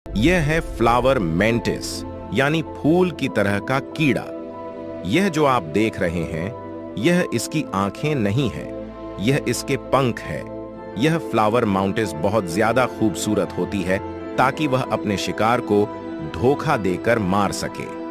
यह है flower mantis यानी फूल की तरह का कीड़ा। यह जो आप देख रहे हैं, यह इसकी आंखें नहीं हैं, यह इसके पंख है। यह फ्लावर माउंटिस बहुत ज्यादा खूबसूरत होती है ताकि वह अपने शिकार को धोखा देकर मार सके।